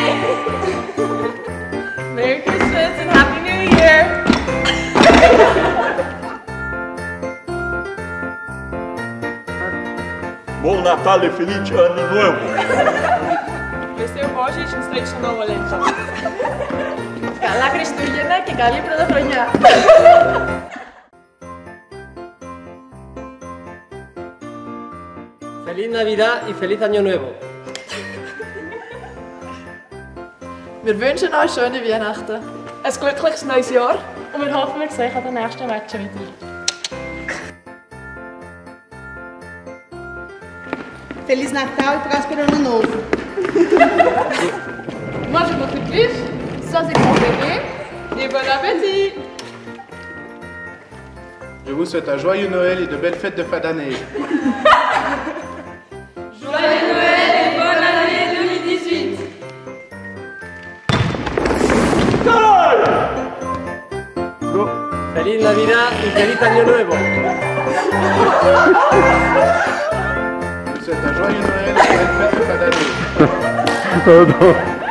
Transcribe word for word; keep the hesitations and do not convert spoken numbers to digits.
Merry Christmas and Happy New Year! Bom Natal e Feliz Ano Novo! Ευχαριστώ πολύ και στρέψτε το βολέτα. Καλά Χριστούγεννα και καλή πρωτοχρονιά! Feliz Navidad y feliz Año Nuevo. Wir wünschen euch schöne Weihnachten. Ein glückliches neues Jahr und wir hoffen, wir sehen an den nächsten Matchen wieder. Feliz Natal e próspero Ano Novo. Mangez votre cuisse, sans exagérer, et bon appétit! Je vous souhaite un joyeux Noël et de belles fêtes de fin d'année. Joyeux Noël et bonne année deux mille dix-huit! Feliz Navidad y feliz Año Nuevo. Je vous souhaite un joyeux Noël et de belles fêtes de fin d'année.